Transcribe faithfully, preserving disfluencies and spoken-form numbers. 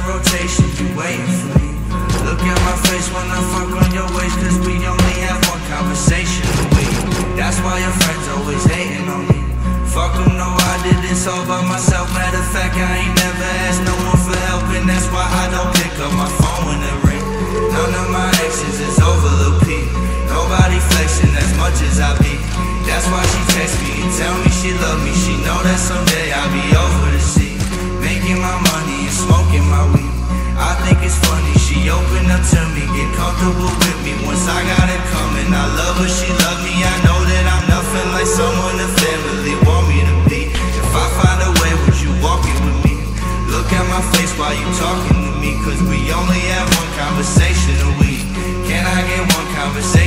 rotation, you waiting for me. Look at my face when I fuck on your waist, cause we only have one conversation a week. That's why your friends always hating on me. Fuck them, no, I did this all by myself. Matter of fact, I ain't never asked no one for help, and that's why I don't pick up my phone when it ring. None of my exes is over Lil P. Nobody flexing as much as I be. That's why she text me and tell me she love me. She know that someday I'll be over the sea, making my money and smoking my weed. I think it's funny, she opened up to me, get comfortable with me. Once I got it coming, I love her, she love me. I know that I'm nothing like someone the family want me to be. If I find a way, would you walk it with me? Look at my face while you talking to me, cause we only have one conversation a week. Can I get one conversation?